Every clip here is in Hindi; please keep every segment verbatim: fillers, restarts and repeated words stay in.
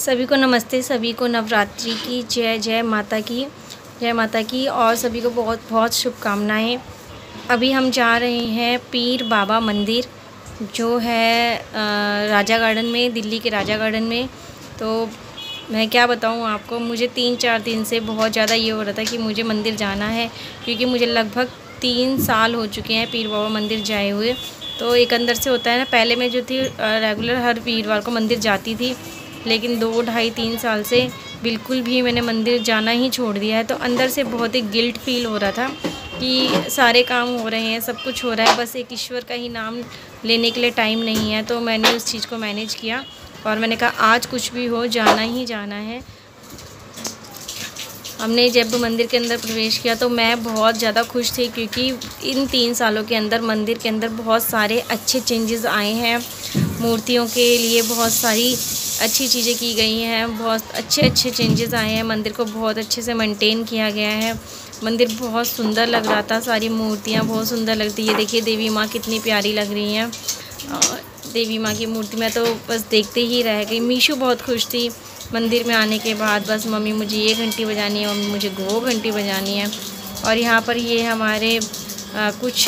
सभी को नमस्ते, सभी को नवरात्रि की जय जय माता की जय माता की और सभी को बहुत बहुत शुभकामनाएं। अभी हम जा रहे हैं पीर बाबा मंदिर जो है राजा गार्डन में, दिल्ली के राजा गार्डन में। तो मैं क्या बताऊं आपको, मुझे तीन चार दिन से बहुत ज़्यादा ये हो रहा था कि मुझे मंदिर जाना है, क्योंकि मुझे लगभग तीन साल हो चुके हैं पीर बाबा मंदिर जाए हुए। तो एक अंदर से होता है ना, पहले मैं जो थी रेगुलर हर वीरवार को मंदिर जाती थी, लेकिन दो ढाई तीन साल से बिल्कुल भी मैंने मंदिर जाना ही छोड़ दिया है। तो अंदर से बहुत ही गिल्ट फील हो रहा था कि सारे काम हो रहे हैं, सब कुछ हो रहा है, बस एक ईश्वर का ही नाम लेने के लिए टाइम नहीं है। तो मैंने उस चीज़ को मैनेज किया और मैंने कहा आज कुछ भी हो जाना ही जाना है। हमने जब मंदिर के अंदर प्रवेश किया तो मैं बहुत ज़्यादा खुश थी, क्योंकि इन तीन सालों के अंदर मंदिर के अंदर बहुत सारे अच्छे चेंजेस आए हैं। मूर्तियों के लिए बहुत सारी अच्छी चीज़ें की गई हैं, बहुत अच्छे अच्छे चेंजेस आए हैं। मंदिर को बहुत अच्छे से मेंटेन किया गया है। मंदिर बहुत सुंदर लग रहा था, सारी मूर्तियाँ बहुत सुंदर लगती है। देखिए देवी माँ कितनी प्यारी लग रही हैं। देवी माँ की मूर्ति में तो बस देखते ही रह गई। मीशू बहुत खुश थी मंदिर में आने के बाद, बस मम्मी मुझे ये घंटी बजानी है, मम्मी मुझे वो घंटी बजानी है। और यहाँ पर ये हमारे आ, कुछ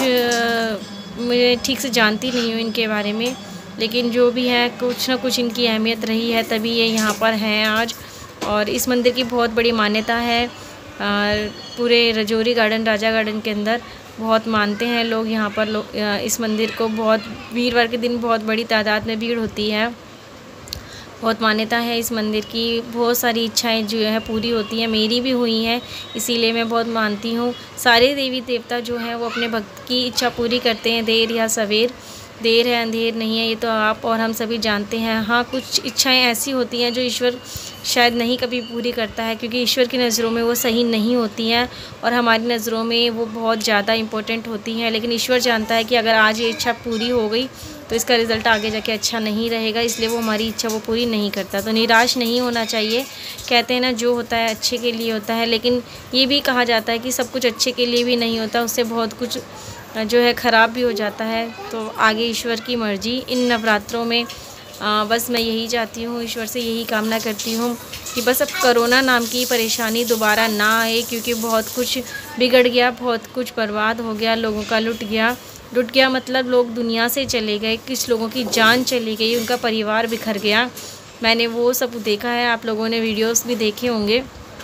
मैं ठीक से जानती नहीं हूँ इनके बारे में, लेकिन जो भी है कुछ ना कुछ इनकी अहमियत रही है, तभी ये यहाँ पर हैं आज। और इस मंदिर की बहुत बड़ी मान्यता है। पूरे रजौरी गार्डन, राजा गार्डन के अंदर बहुत मानते हैं लोग यहाँ पर। लोग इस मंदिर को बहुत, वीरवार के दिन बहुत बड़ी तादाद में भीड़ होती है। बहुत मान्यता है इस मंदिर की। बहुत सारी इच्छाएं जो है पूरी होती हैं, मेरी भी हुई हैं, इसीलिए मैं बहुत मानती हूँ। सारे देवी देवता जो हैं वो अपने भक्त की इच्छा पूरी करते हैं, देर या सवेर। देर है अंधेर नहीं है, ये तो आप और हम सभी जानते हैं। हाँ, कुछ इच्छाएं ऐसी होती हैं जो ईश्वर शायद नहीं कभी पूरी करता है, क्योंकि ईश्वर की नज़रों में वो सही नहीं होती हैं और हमारी नज़रों में वो बहुत ज़्यादा इम्पोर्टेंट होती हैं। लेकिन ईश्वर जानता है कि अगर आज ये इच्छा पूरी हो गई तो इसका रिज़ल्ट आगे जाके अच्छा नहीं रहेगा, इसलिए वो हमारी इच्छा वो पूरी नहीं करता। तो निराश नहीं होना चाहिए। कहते हैं ना, जो होता है अच्छे के लिए होता है, लेकिन ये भी कहा जाता है कि सब कुछ अच्छे के लिए भी नहीं होता, उससे बहुत कुछ जो है ख़राब भी हो जाता है। तो आगे ईश्वर की मर्ज़ी। इन नवरात्रों में आ, बस मैं यही चाहती हूँ, ईश्वर से यही कामना करती हूँ कि बस अब कोरोना नाम की परेशानी दोबारा ना आए, क्योंकि बहुत कुछ बिगड़ गया, बहुत कुछ बर्बाद हो गया, लोगों का लुट गया। लुट गया मतलब लोग दुनिया से चले गए, कुछ लोगों की जान चली गई, उनका परिवार बिखर गया। मैंने वो सब देखा है, आप लोगों ने वीडियोस भी देखे होंगे।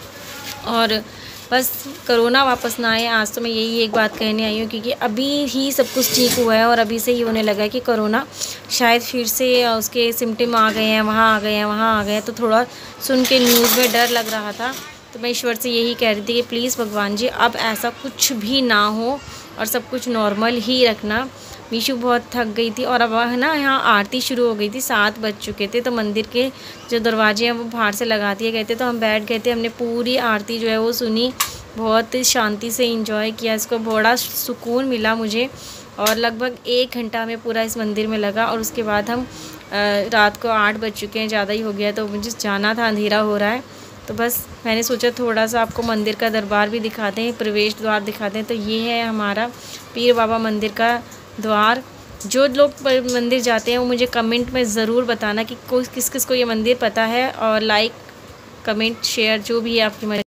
और बस कोरोना वापस ना आए, आज तो मैं यही एक बात कहने आई हूँ, क्योंकि अभी ही सब कुछ ठीक हुआ है और अभी से ही होने लगा है कि कोरोना शायद फिर से उसके सिम्टम आ गए हैं, वहाँ आ गए हैं, वहाँ आ गए हैं। तो थोड़ा सुन के न्यूज़ में डर लग रहा था। तो मैं ईश्वर से यही कह रही थी कि प्लीज़ भगवान जी अब ऐसा कुछ भी ना हो और सब कुछ नॉर्मल ही रखना। मीशू बहुत थक गई थी और अब है ना, यहाँ आरती शुरू हो गई थी, सात बज चुके थे। तो मंदिर के जो दरवाजे हैं वो बाहर से लगा दिए गए थे, तो हम बैठ गए थे, हमने पूरी आरती जो है वो सुनी, बहुत शांति से एंजॉय किया इसको, बड़ा सुकून मिला मुझे। और लगभग एक घंटा हमें पूरा इस मंदिर में लगा। और उसके बाद हम रात को आठ बज चुके हैं, ज़्यादा ही हो गया, तो मुझे जाना था, अंधेरा हो रहा है। तो बस मैंने सोचा थोड़ा सा आपको मंदिर का दरबार भी दिखाते हैं, प्रवेश द्वार दिखाते हैं। तो ये है हमारा पीर बाबा मंदिर का द्वार। जो लोग मंदिर जाते हैं वो मुझे कमेंट में ज़रूर बताना कि कोई किस किस को ये मंदिर पता है, और लाइक कमेंट शेयर जो भी है आपकी मर्ज़ी।